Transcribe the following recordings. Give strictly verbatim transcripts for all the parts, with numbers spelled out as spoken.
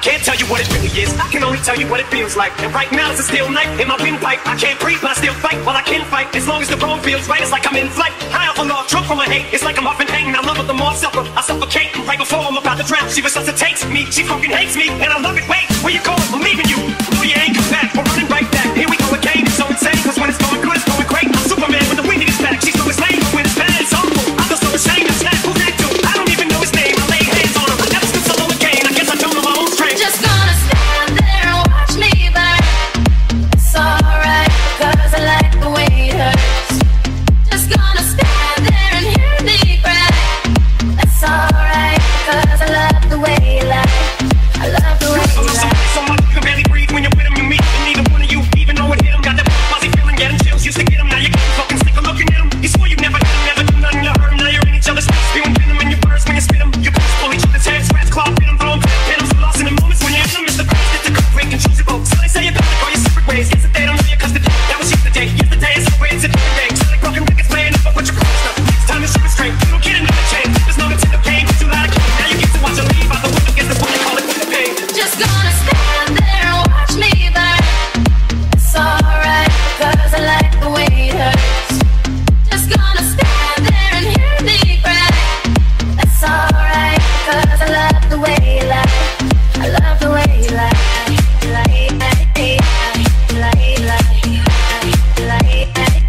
can't tell you what it really is. I can only tell you what it feels like. And right now it's a steel knife in my windpipe. I can't breathe, but I still fight. While I can fight, as long as the road feels right, it's like I'm in flight. High off a log, drunk from my hate. It's like I'm huffing pain. I love her the more I suffer. I suffocate right before I'm about to drown. She resuscitates me. She fucking hates me, and I love it. Wait, where you going? I'm leaving you. No, you ain't come back. We're running right back. Here we go again. It's so insane, cause when it's going good, it's going great. I'm Superman when the wind in his back. She's so insane, but when it's bad, it's awful. I feel so ashamed. I snap. Who's that dude? I don't even know his name. I lay hands on him. I never stood solo again. I guess I don't know my own strength. Just gonna stand there and watch me burn. It's alright, cause I like the way it hurts. Just gonna stand there and hear me cry. That's alright, cause I love the way you lie. I love the way you lie. So much you can barely breathe when you're with him. You meet, and neither one of you even know it hit him. Got that fuzzy feeling, getting chills. Used to get him, now you're getting fucking sick of looking at him. You swore you'd never hit him, never do nothing. You heard him, now you're in each other's face. Spewing venom in your burst when you spit him. You push, pull each other's hair, scratch, claw, pin him, throw him, pin him. So lost in the moments when you're in them. It's the first, it's the cut, break, and choose your boat. So they say you're about to go your separate ways. Yes, if they don't know you, cause the day, that was yesterday. Yesterday is over, it's a different day. So like broken records playing up, but you're crossed up. Next time you shoot it straight, you don't get another chance. There's no Nintendo game, too loud, now you get to watch her leave out the window. Guess that's what they call it, with the pain. Just gonna stand there and watch me burn. It's alright, cause I like the way it hurts. Just gonna stand there and hear me cry. That's alright, cause I love the way you lie. I love the way you lie. Lie, lie, lie, lie, lie, lie, lie,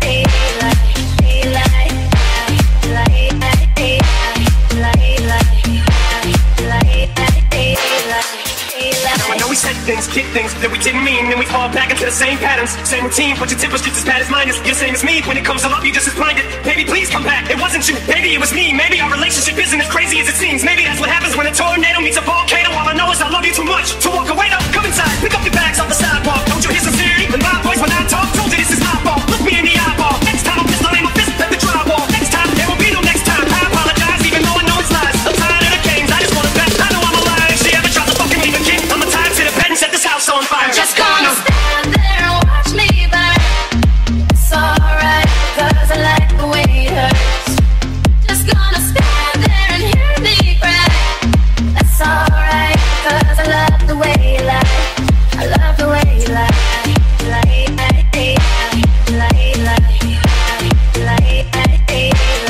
I know we said things, kick things that we didn't mean, and we fall back into the same patterns, same routine. But your temper's just as bad as mine is. You're the same as me. When it comes to love, you just as blinded. Baby, please come back. It wasn't you. Maybe it was me. Maybe our relationship isn't as crazy as it seems. Maybe that's what happens when a tornado meets a volcano. All I know is I love you too much to walk away. Though, come inside, pick up your bags off the sidewalk. Don't you hear sincerity in my voice when I talk? Told you this is my fault. Look me in the eyeball. Next time I'll pistol aim a fist at the drywall. Next time there will be no next time. I apologize, even though I know it's lies. I'm tired of the games. I just wanna bet. I know I'm alive. She ever tried to fucking leave again? I'ma tie her to the bed and set this house on fire. just gonna stand there and watch me burn. It's alright, cause I like the way it hurts. Just gonna stand there and hear me cry. That's alright, cause I love the way you lie. I love the way you lie. Lie, lie, lie, lie, lie, lie, lie, lie,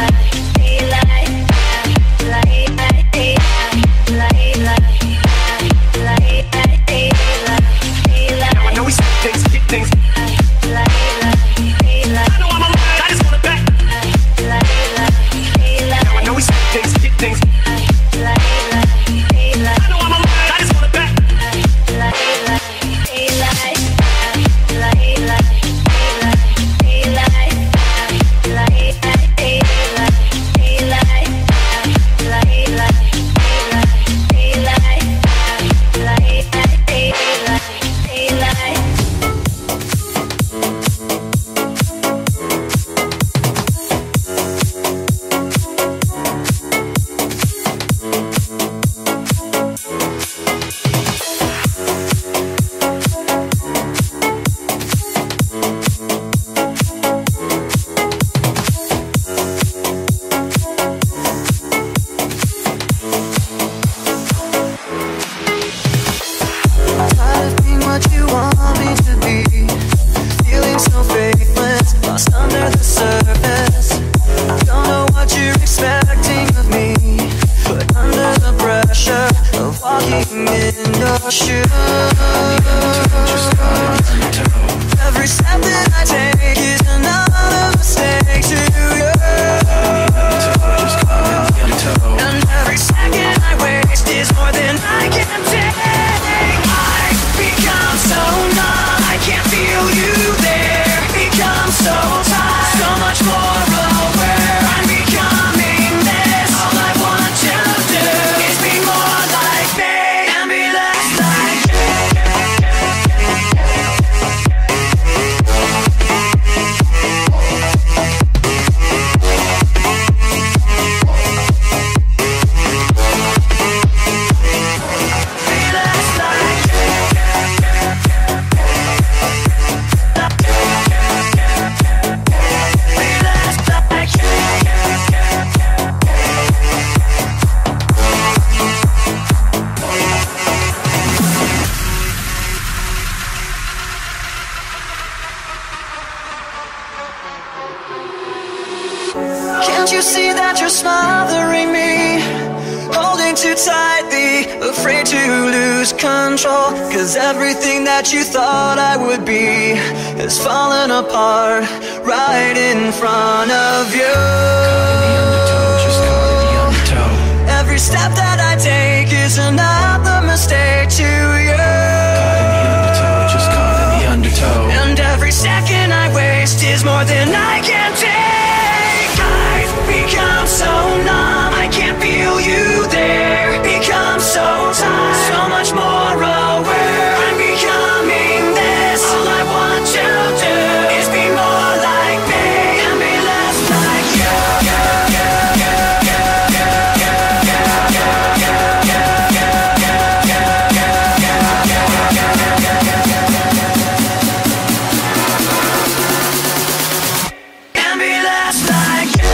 Now I know we said things, kick things. I know I'm alive, I just wanna back. Now I know we said things, kick things. I know I'm alive, I just wanna back. Every step that I take is another mistake to you. And every second I waste is more than I can take. I become so numb, I can't feel you there. Become so tired, so much more aware. I'm becoming this. All I want to do is be more like me and be less like you. Can't you see that you're smothering me? Holding too tightly, afraid to lose control. Cause everything that you thought I would be has fallen apart right in front of you. Every step that I take is another mistake to you. Just caught in the undertow. And every second I waste is more than I can take. I've become so numb, I can't feel you there. Become so tired, so much more aware. I'm becoming this. All I want to do is be more like me and be less like you. And be less like you.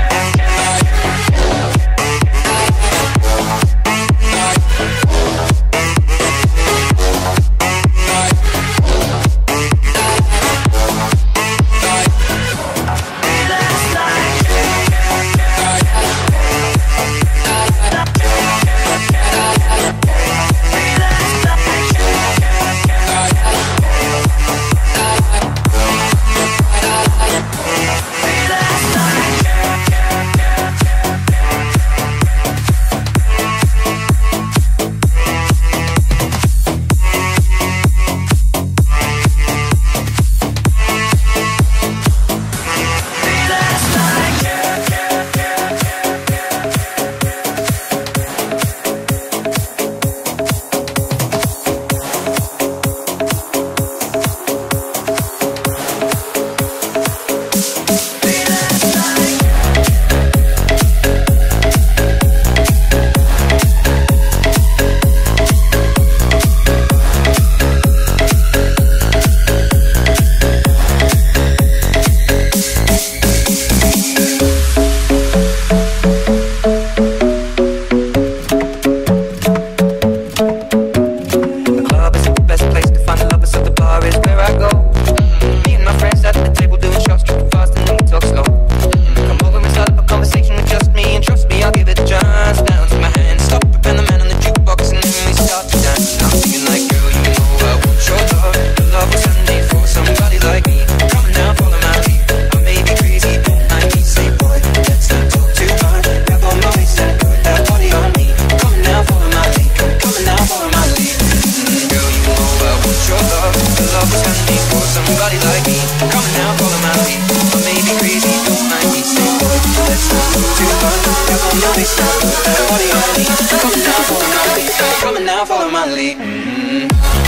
Coming now, follow my lead. Mm-hmm.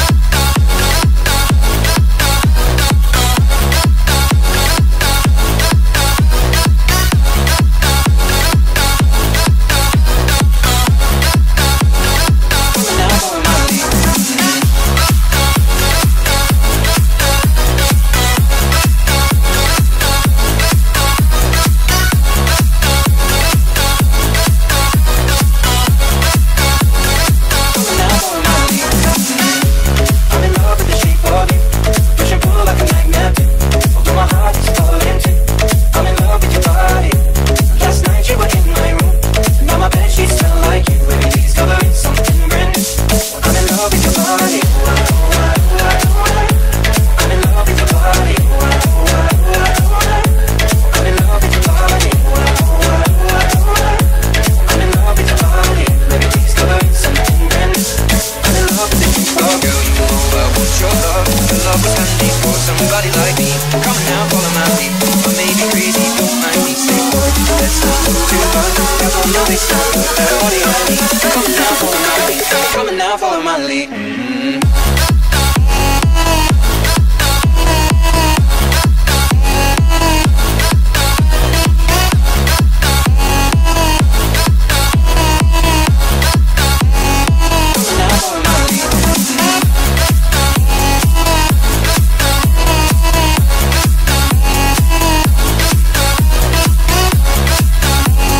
Coming now, follow my lead. Mm-hmm.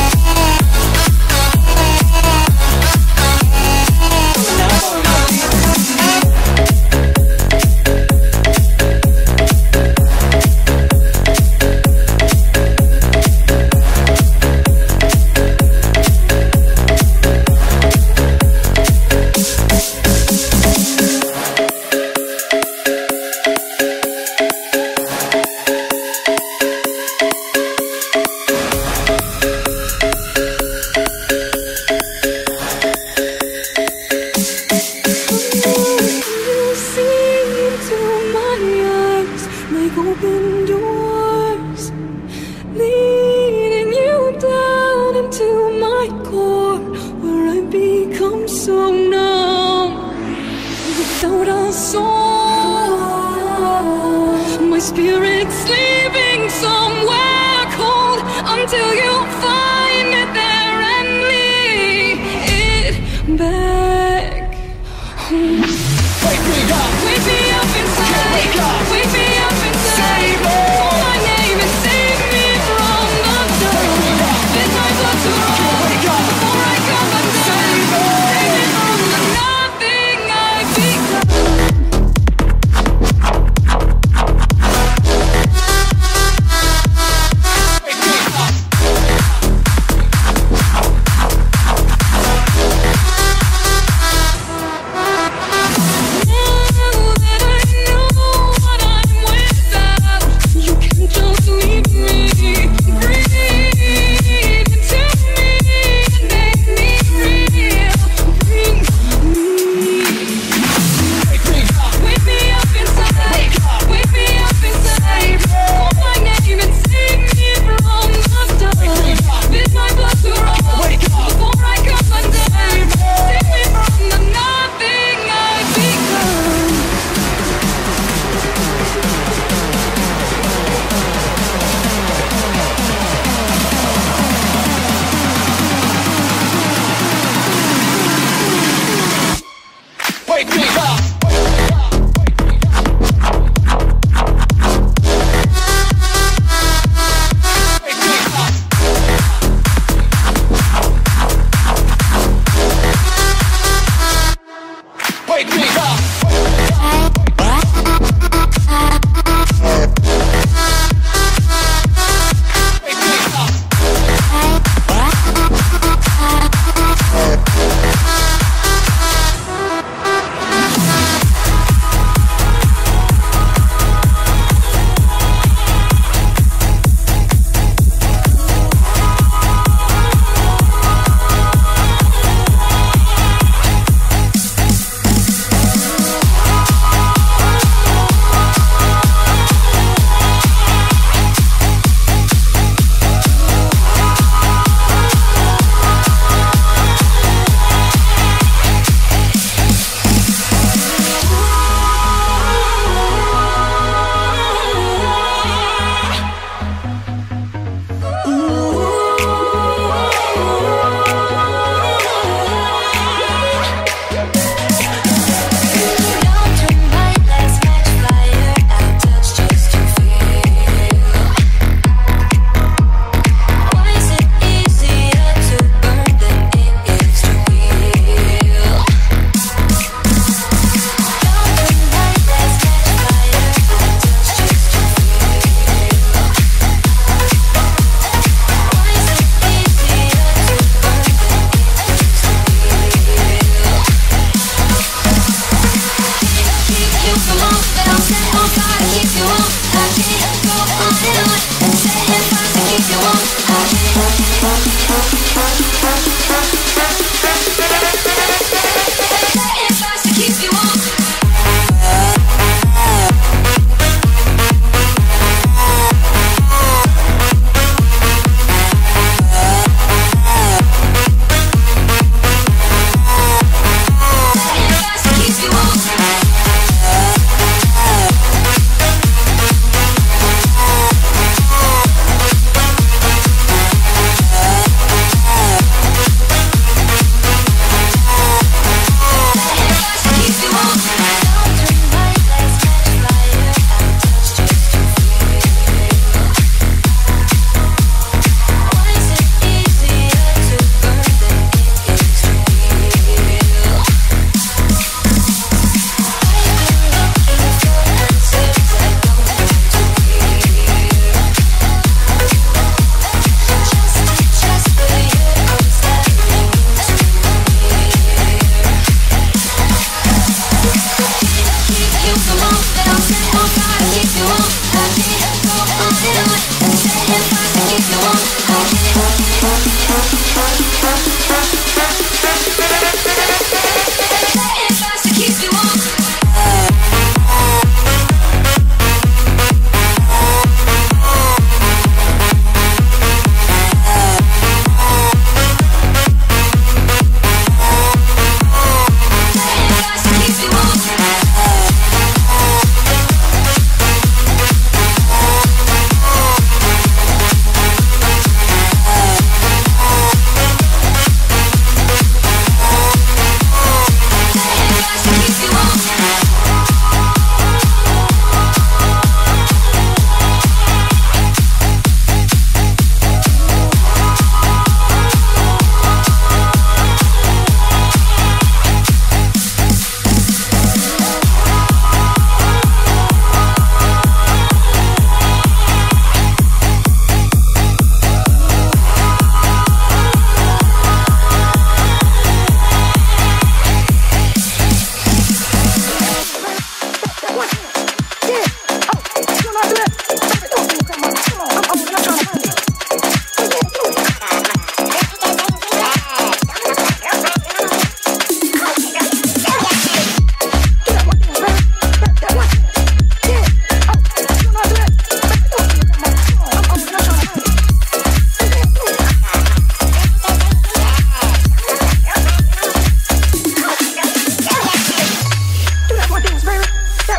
Now follow my lead.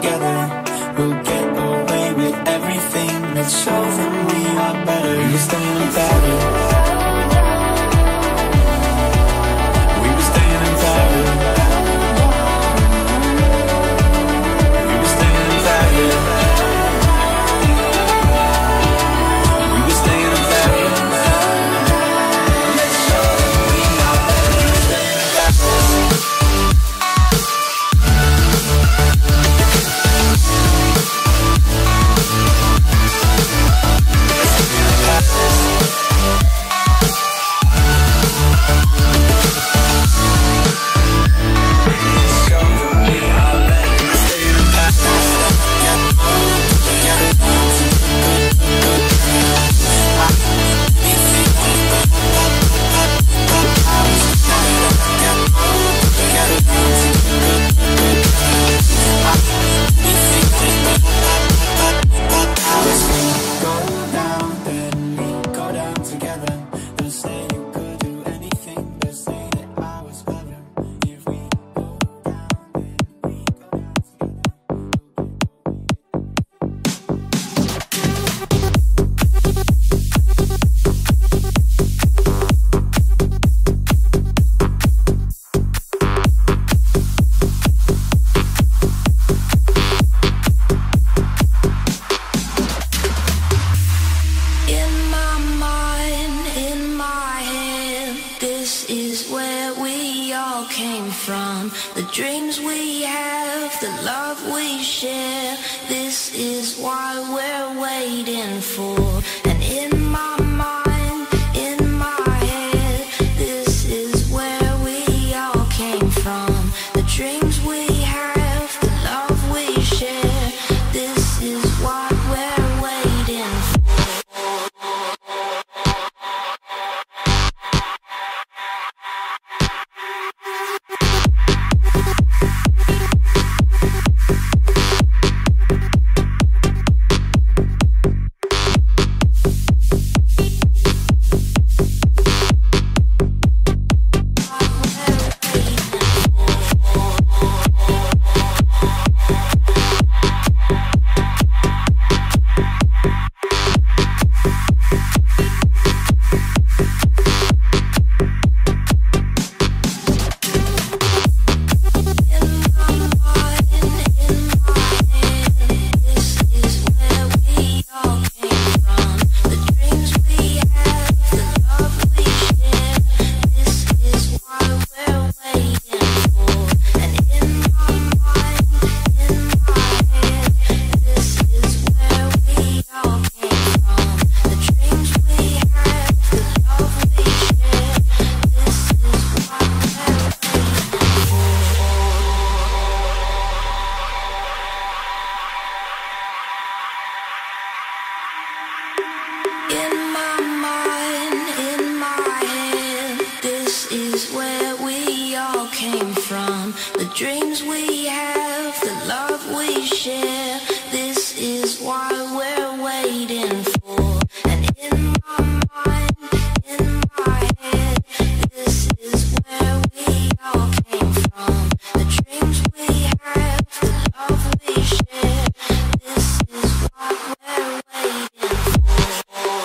together, we'll get away with everything. Let's show them we are better. We were staying in Paris. We were staying in Paris. We were staying in Paris. We were staying in Paris. Let's show them we are better. We were staying in Paris. The dreams we have, the love we share, this is what we're waiting for. And in my mind, in my head, this is where we all came from. The dreams we have, the love we share, this is what we're waiting for. The dreams we have, the love we share, this is what we're waiting for. And in my mind, in my head, this is where we all came from. The dreams we have, the love we share, this is what we're waiting for.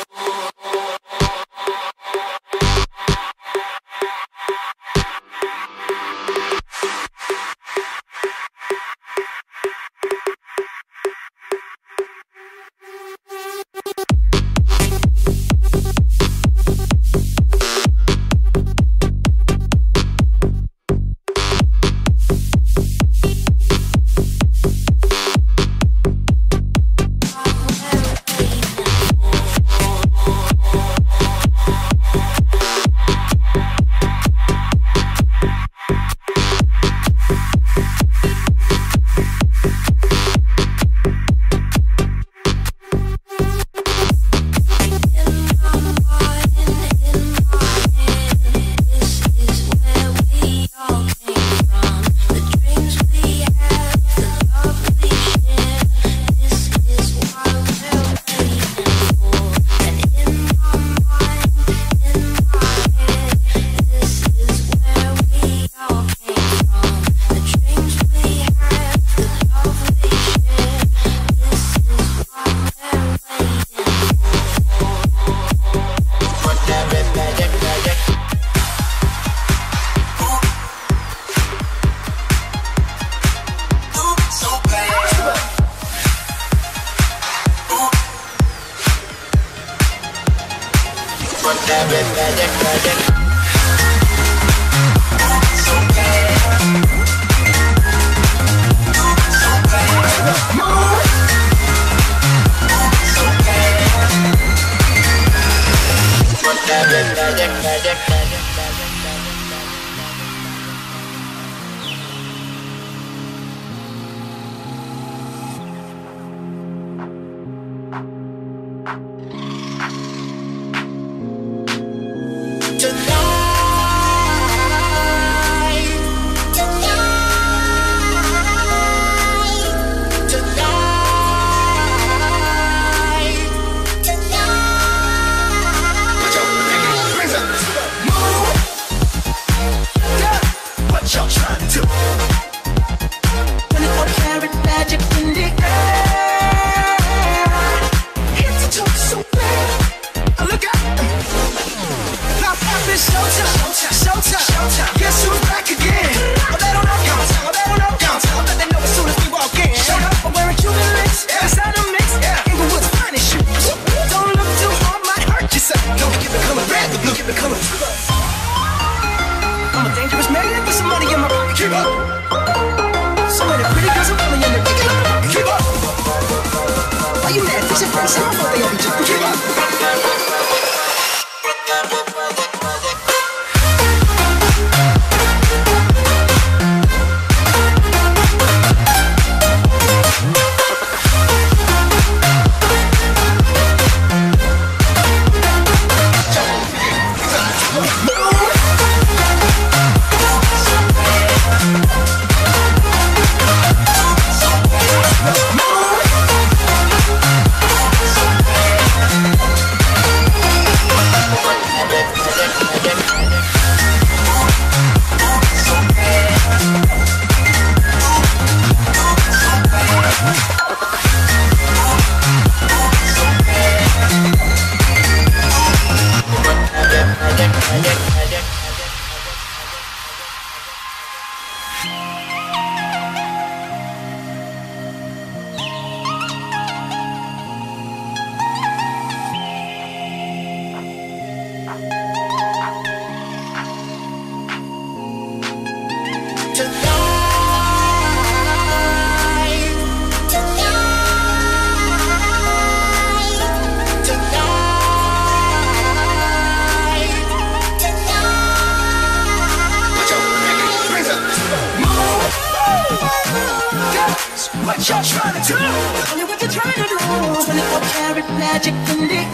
What y'all trying to do? Tell me what you're trying to do. twenty-four karat magic in the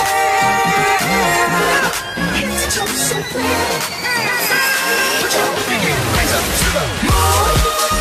air. It's just so clear. Put your pinky raise up to the moon.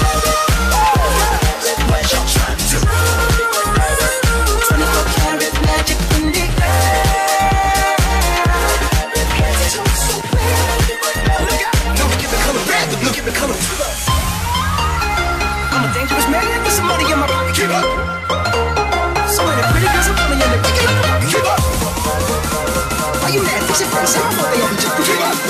What y'all trying to do? twenty-four karat magic in the air. It's just so clear. Look out! Don't give the color red. Look at the color blue. I'm a dangerous man, get some money in my pocket. Keep up. So many pretty girls are falling in the picking up the pocket. Keep up. Why you mad? Fix your face. I thought they all be just keep up.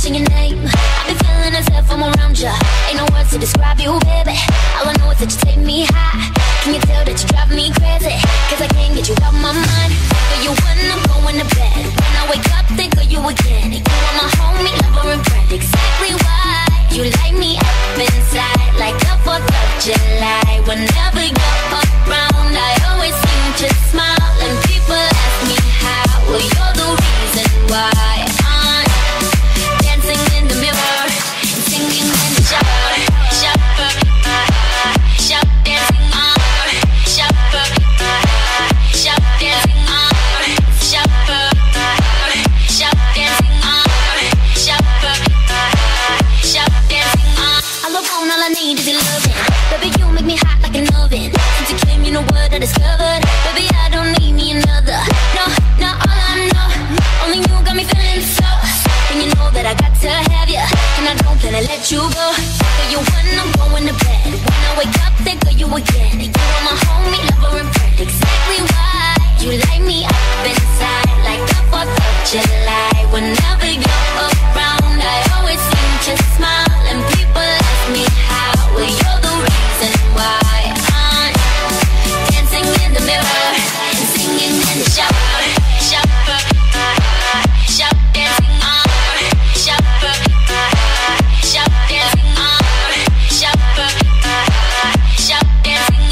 mention your name. I've been feeling as if I'm around ya. Ain't no words to describe you, baby. All I know is that you take me high. Can you tell that you drive me crazy? Cause I can't get you out my mind. Think of you when I'm going to bed. When I wake up, think of you again. You are my homie, lover, and friend. Exactly why you light me up inside like the fourth of July. Whenever you're around, I always seem to smile. And people ask me how. Well, you're the reason why I'm dancing in the mirror, singing in the shower, shower, shower, dancing on, shower, shower, dancing on, shower, shower, dancing on, shower, shower, dancing on. All alone, all I need is your loving. Baby, you make me hot like an oven. Since you came, you know what I discovered. Baby, I don't need me another. No, no, all I know, only you got me feeling so. And you know that I got to have you, and I don't plan to let you go. Think of you when I'm going to bed. When I wake up, think of you again. You are my homie, lover, and friend. Exactly why you light me up inside like the fourth of July. Whenever you're around, I always seem to smile. And people ask me how. Well, you're the reason why I'm dancing in the mirror and singing in the shower, shower, shower, dancing on, shower, shower, dancing on, shower, shower, dancing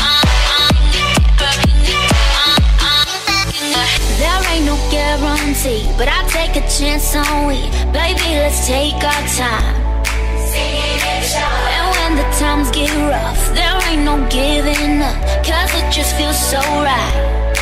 on. There ain't no guarantee, but I take a chance on we. Baby, let's take our time. And when the times get rough, there ain't no giving up, cause it just feels so right.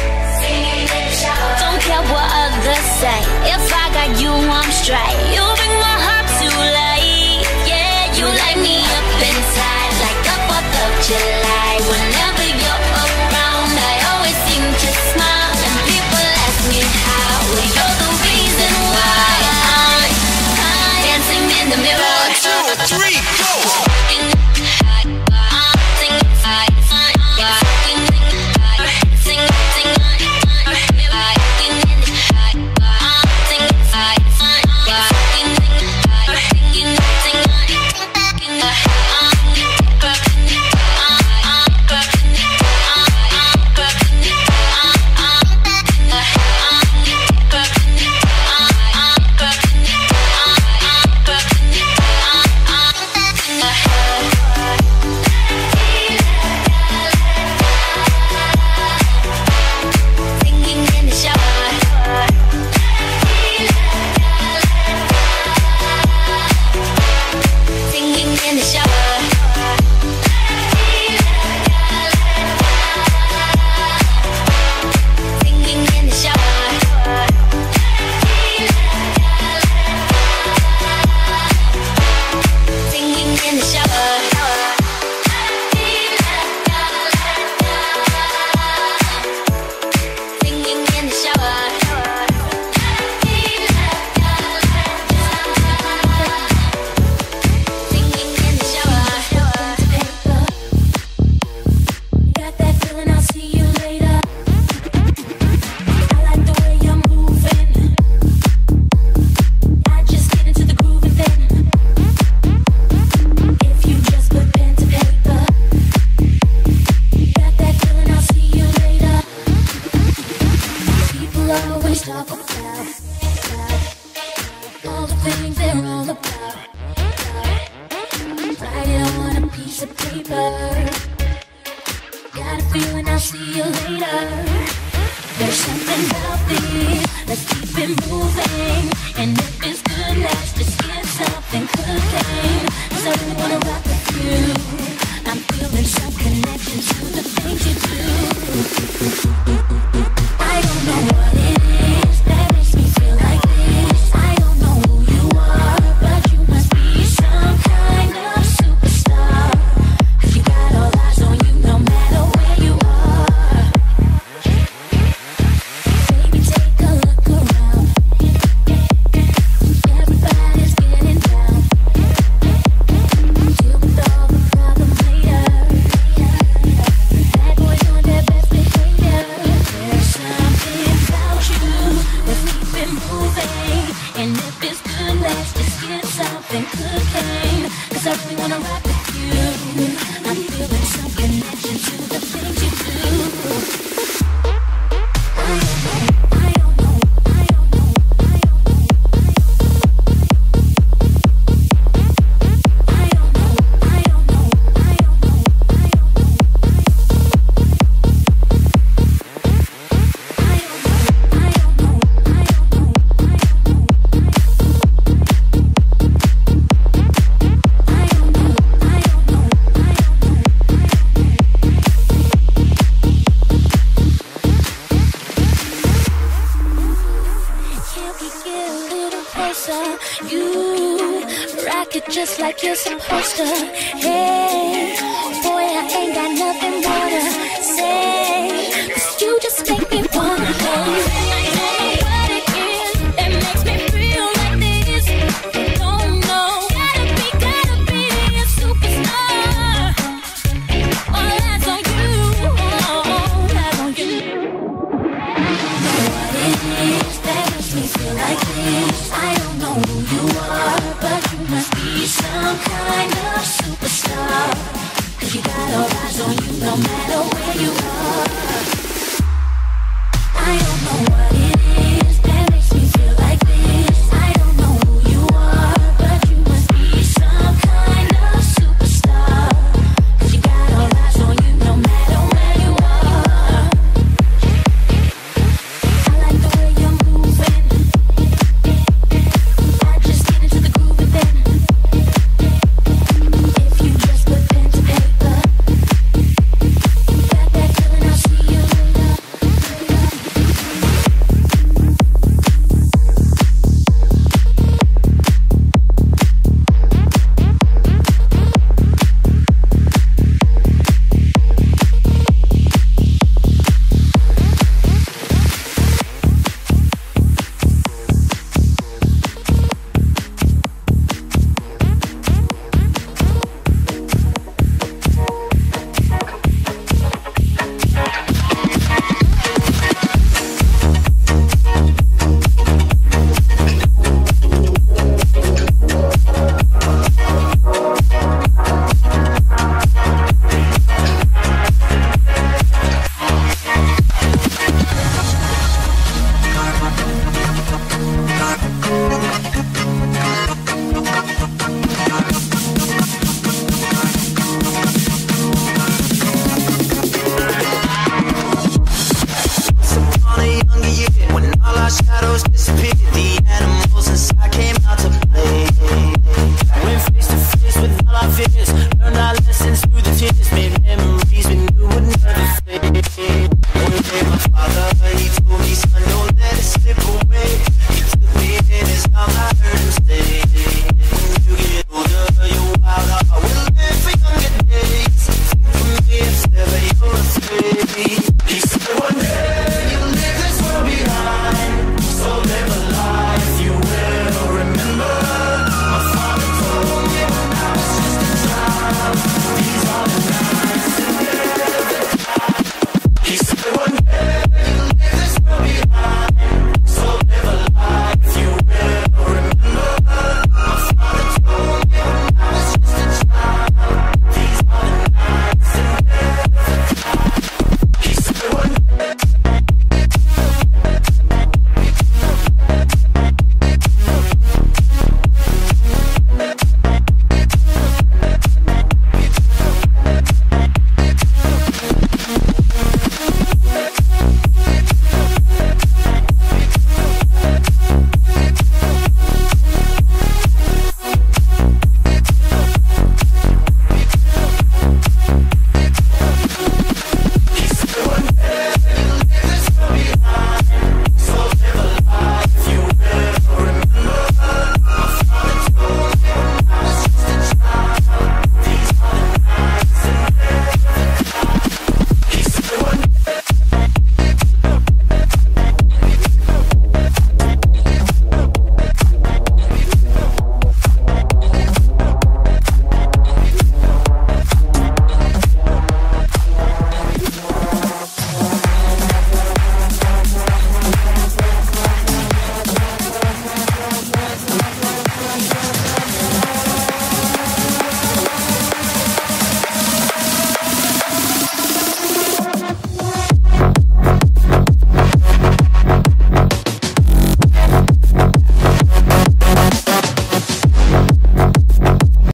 Don't care what others say, if I got you, I'm straight. You bring my heart to life, yeah. You light me up inside like the fourth of July. Whenever you're around, I always seem to smile. And people ask me how. Well, you're the reason why I'm, I'm dancing in the mirror. One, two, three, go! Baby, take a look around. it just like you're supposed to. Hey, boy, I ain't got nothing more to say, 'cause you just make me wanna play. I don't know what it is that makes me feel like this. Don't know. Gotta be, gotta be a superstar. All that's on you. Oh, that's on you. What it is that makes me feel like this? I don't know who you are, but you must be some kind of superstar. 'Cause you got all eyes on you no matter where you are.